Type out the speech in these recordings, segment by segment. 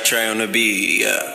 Trey on the beat, yeah.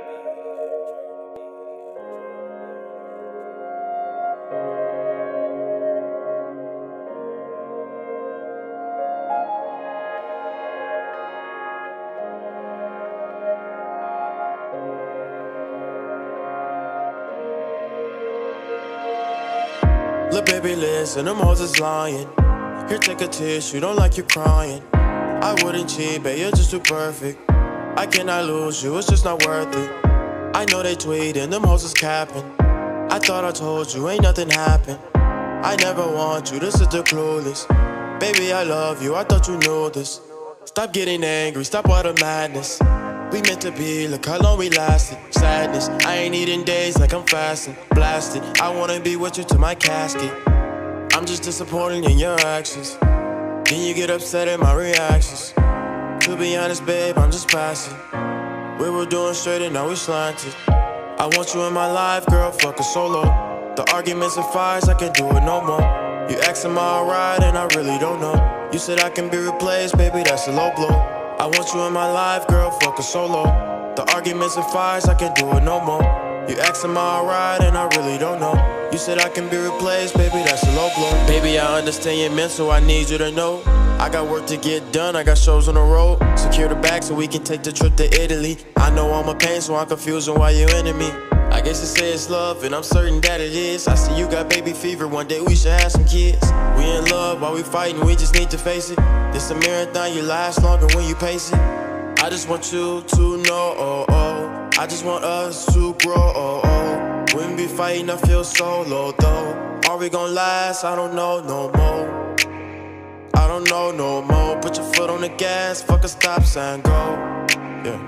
Lil' baby, listen, them hoes is lying. Here, take a tissue, don't like you crying. I wouldn't cheat, babe, you're just too perfect. I cannot lose you, it's just not worth it. I know they tweetin', them hoes is capping. I thought I told you, ain't nothing happened. I never want you, this is the clueless. Baby, I love you, I thought you knew this. Stop getting angry, stop all the madness. We meant to be, look how long we lasted. Sadness, I ain't eating days like I'm fasting. Blasted, I wanna be with you to my casket. I'm just disappointed in your actions. Then you get upset at my reactions. To be honest, babe, I'm just passing. We were doing straight and now we slanted. I want you in my life, girl, fuck a solo. The arguments and fights, I can't do it no more. You ask am I alright and I really don't know. You said I can be replaced, baby, that's a low blow. I want you in my life, girl, fuck a solo. The arguments and fights, I can't do it no more. You ask am I alright and I really don't know. You said I can be replaced, baby, that's a low blow. Baby, I understand your mental, I need you to know. I got work to get done, I got shows on the road. Secure the bag so we can take the trip to Italy. I know I'm a pain, so I'm confused on why you're into me. I guess you say it's love, and I'm certain that it is. I see you got baby fever, one day we should have some kids. We in love while we fighting, we just need to face it. This a marathon, you last longer when you pace it. I just want you to know, oh, oh. I just want us to grow, oh, oh. When we be fighting, I feel solo, though. Are we gon' last? I don't know no more. I don't know no more. Put your foot on the gas, fuck a stop sign, go. Yeah.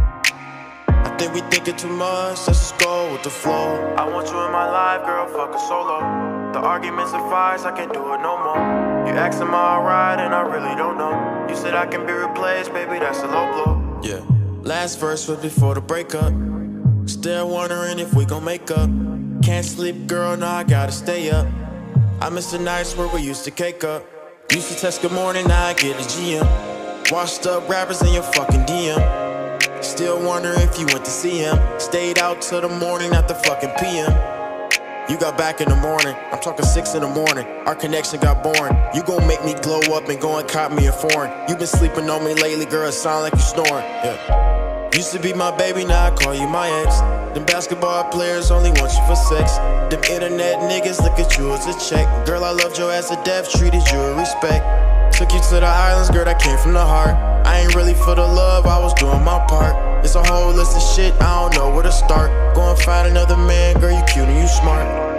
I think we thinking too much, let's just go with the flow. I want you in my life, girl, fuck a solo. The arguments and fights, I can't do it no more. You ask am I alright and I really don't know. You said I can be replaced, baby, that's a low blow. Yeah. Last verse was before the breakup. Still wondering if we gon' make up. Can't sleep, girl, now I gotta stay up. I miss the nights where we used to cake up. Used to text good morning, now I get a GM. Washed up rappers in your fucking DM. Still wondering if you went to see him. Stayed out till the morning after fucking PM. You got back in the morning, I'm talking 6 in the morning. Our connection got boring. You gon' make me glow up and go and cop me a foreign. You been sleeping on me lately, girl, it sound like you snoring. Yeah. Used to be my baby, now I call you my ex. Them basketball players only want you for sex. Them internet niggas look at you as a check. Girl, I loved your ass to death, treated you with respect. Took you to the islands, girl, that came from the heart. I ain't really for the love, I was doing my part. It's a whole list of shit, I don't know where to start. Go and find another man, girl, you cute and you smart.